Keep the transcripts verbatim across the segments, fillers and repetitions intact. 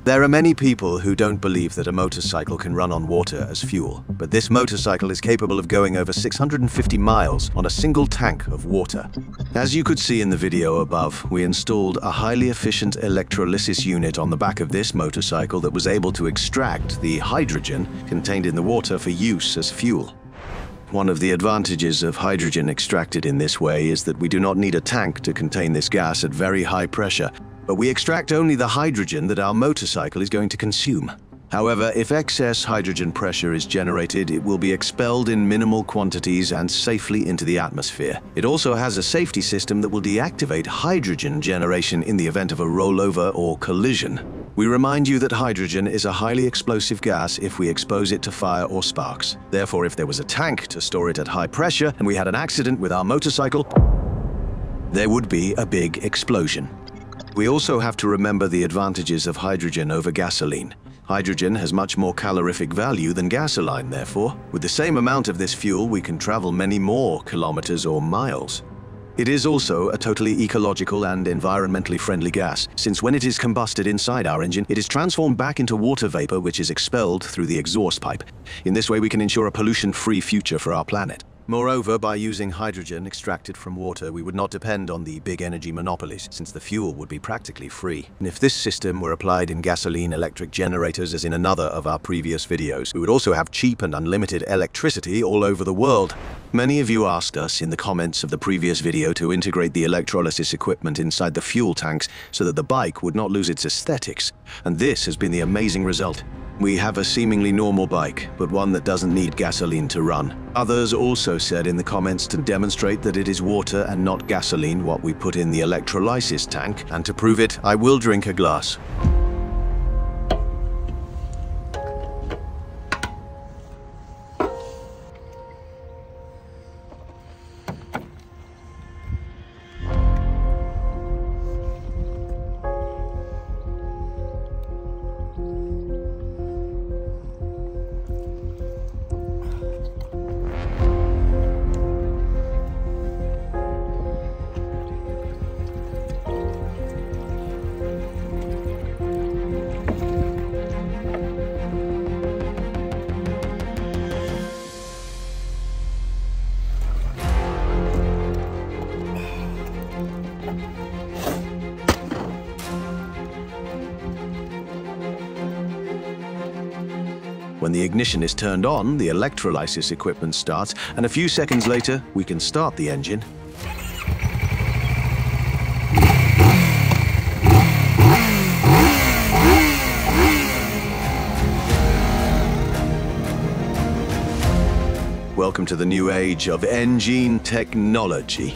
There are many people who don't believe that a motorcycle can run on water as fuel, but this motorcycle is capable of going over six hundred fifty miles on a single tank of water. As you could see in the video above, we installed a highly efficient electrolysis unit on the back of this motorcycle that was able to extract the hydrogen contained in the water for use as fuel. One of the advantages of hydrogen extracted in this way is that we do not need a tank to contain this gas at very high pressure, but we extract only the hydrogen that our motorcycle is going to consume. However, if excess hydrogen pressure is generated, it will be expelled in minimal quantities and safely into the atmosphere. It also has a safety system that will deactivate hydrogen generation in the event of a rollover or collision. We remind you that hydrogen is a highly explosive gas if we expose it to fire or sparks. Therefore, if there was a tank to store it at high pressure and we had an accident with our motorcycle, there would be a big explosion. We also have to remember the advantages of hydrogen over gasoline. Hydrogen has much more calorific value than gasoline, therefore. With the same amount of this fuel, we can travel many more kilometers or miles. It is also a totally ecological and environmentally friendly gas, since when it is combusted inside our engine, it is transformed back into water vapor which is expelled through the exhaust pipe. In this way, we can ensure a pollution-free future for our planet. Moreover, by using hydrogen extracted from water, we would not depend on the big energy monopolies, since the fuel would be practically free. And if this system were applied in gasoline electric generators as in another of our previous videos, we would also have cheap and unlimited electricity all over the world. Many of you asked us in the comments of the previous video to integrate the electrolysis equipment inside the fuel tanks so that the bike would not lose its aesthetics, and this has been the amazing result. We have a seemingly normal bike, but one that doesn't need gasoline to run. Others also said in the comments to demonstrate that it is water and not gasoline what we put in the electrolysis tank, and to prove it, I will drink a glass. When the ignition is turned on, the electrolysis equipment starts, and a few seconds later, we can start the engine. Welcome to the new age of engine technology.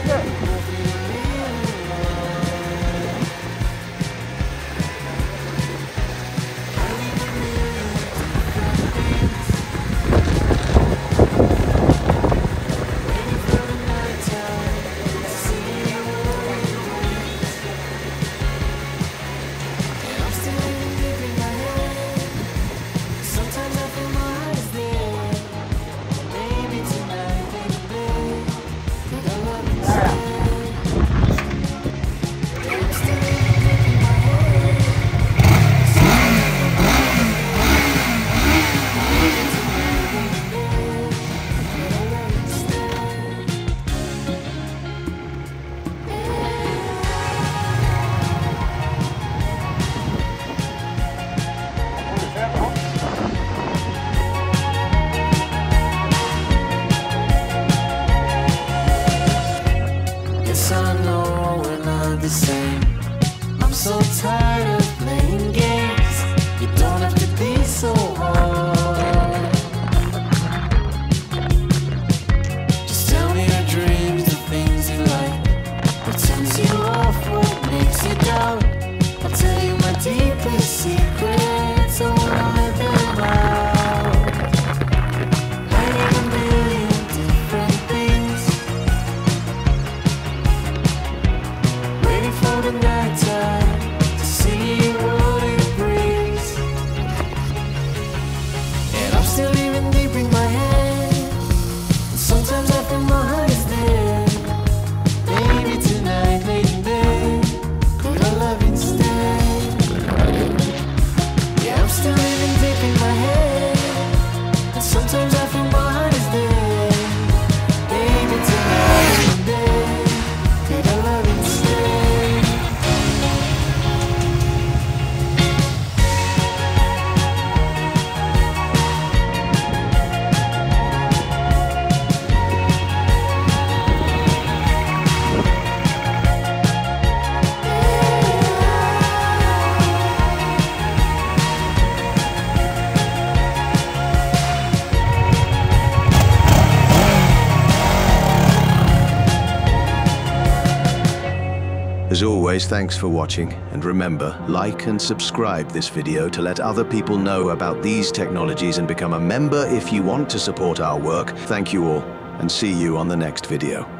I'm so tired of playing games. You don't have to be so hard. Just tell me your dreams, the things you like. What turns you off, what makes you doubt. I'll tell you my deepest secrets. I wanna let them out. I need a million different things, waiting for the night time. Still even deep in my head, and sometimes I feel my heart is dead. Maybe tonight, late in bed, could I love instead? Yeah, I'm still living deep in my head, and sometimes I feel my heart is dead. Maybe tonight, late in bed, could I love instead? As always, thanks for watching, and remember, like and subscribe this video to let other people know about these technologies and become a member if you want to support our work. Thank you all, and see you on the next video.